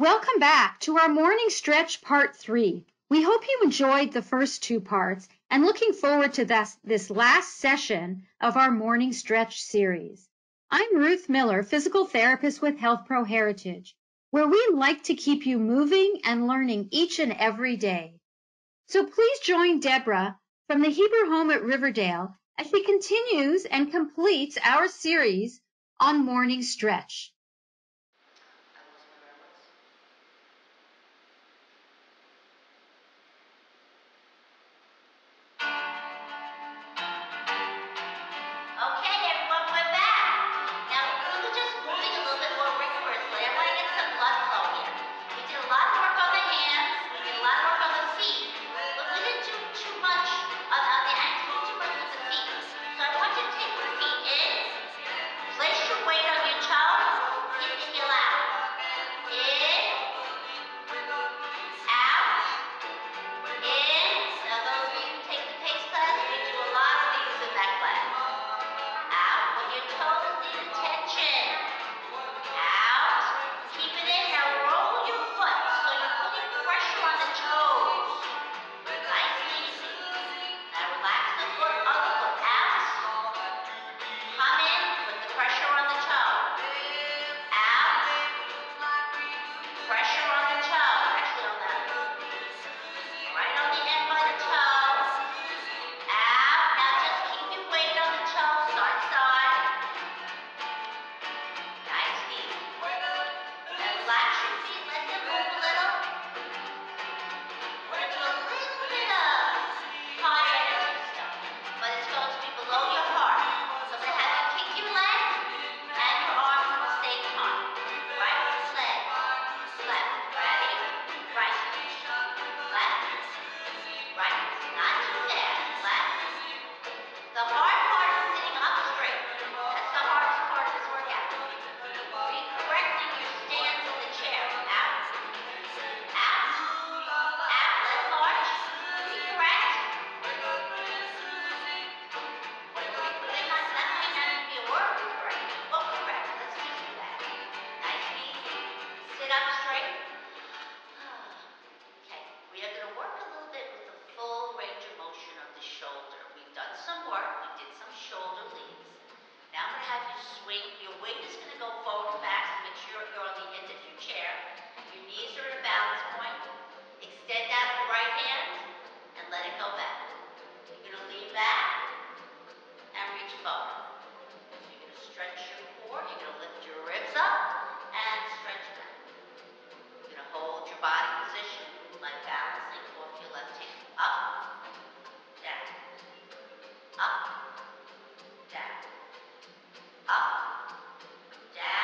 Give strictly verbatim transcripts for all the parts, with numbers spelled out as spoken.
Welcome back to our morning stretch part three. We hope you enjoyed the first two parts and looking forward to this, this last session of our morning stretch series. I'm Ruth Miller, physical therapist with Health Pro Heritage, where we like to keep you moving and learning each and every day. So please join Deborah from the Hebrew Home at Riverdale as she continues and completes our series on morning stretch. Down,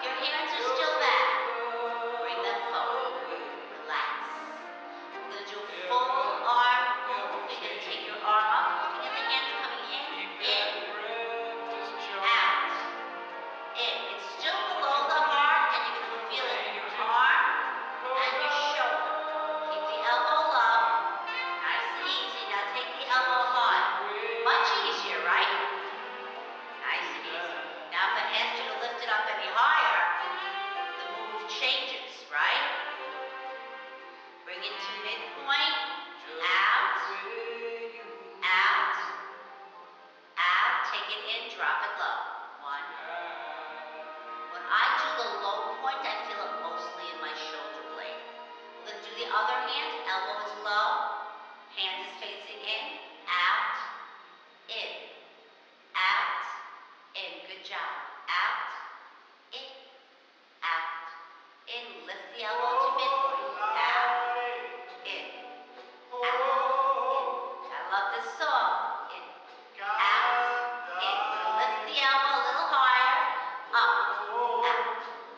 Your hands are still back. Bring them forward. Relax. We're going to do a full arm move. You're going to take your arm up, looking at the hands coming in, in, out, in. It's still below the heart, and you're going to feel it in your arm and your shoulder. Keep the elbow low. Nice and easy. Now take the elbow high. Much easier, right? Nice and easy. Now if I asked you to lift it up any higher, the move changes, right? Bring it to midpoint. Out. Out. Out. Take it in. Drop it low. One. When I do the low point, I feel it mostly in my shoulder blade. We're going to do the other hand. Elbow is low. Hand is facing in. Out. In. Out. In. Good job. Out. In. Out. In. Lift the elbow to midpoint. Out. In. Out. In. I love this song. In. Out. In. Lift the elbow a little higher. Up. Out.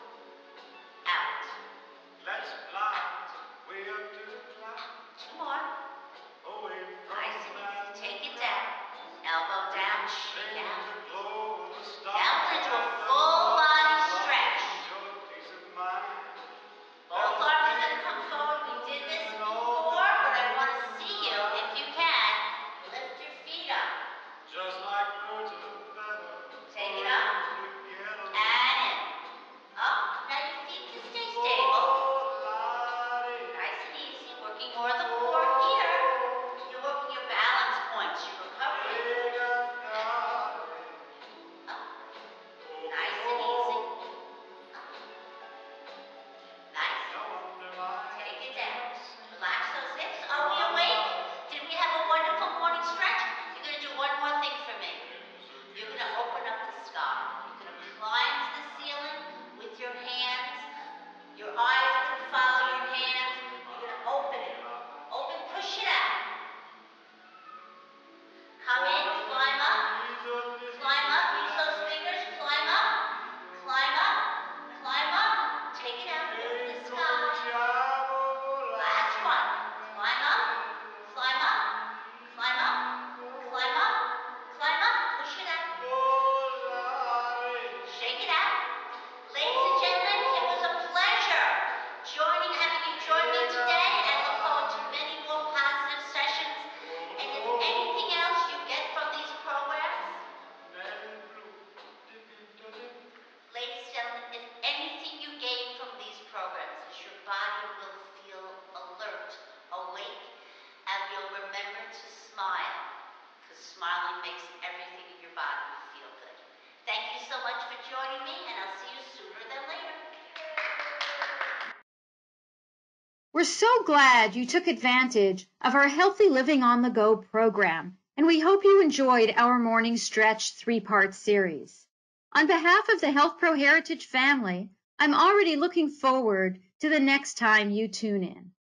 Out. Let's fly way up to the clouds. Two more. Away from Nice and that easy. Take it down. Elbow down. Shake in out. the glow of the stars. Now we're going to do a full body stretch. Your peace of mind. Both arms are going to come forward. We did this before, but I want to see you, if you can, lift your feet up. Just like birds of a feather. Take it up. Together. And in. Up. Now your feet can stay stable. Oh, Lottie. Nice and easy. Working more of the core here. You're working your balance points. You're recovering. Take us, darling. Up. Nice and easy. Up. Nice. No wonder why. Take it down. Relax those hips. Are we awake? Did we have a wonderful morning stretch? You're going to do one more thing for me. You're going to open up the sky. You're going to climb to the ceiling with your hands. Your eyes are going to follow your hands. You're going to open it. Open, push it out. Come in, climb up. Climb up. Use those fingers. Climb up. Climb up. Climb up. Take it out. Open the sky. Last one. Climb up. Climb up. Climb up. Climb up. Climb up. Push it out. Shake it out. Ladies and gentlemen, it was a pleasure joining, having you join me today, and look forward to many more positive sessions. And if anything else you get from these programs, ladies and gentlemen, if anything you gain from these programs is your body will feel alert, awake, and you'll remember to smile, because smiling makes everything in your body feel good. Thank you so much for joining me, and I'll see you sooner than later. We're so glad you took advantage of our Healthy Living on the Go program, and we hope you enjoyed our morning stretch three-part series. On behalf of the Health Pro Heritage family, I'm already looking forward to the next time you tune in.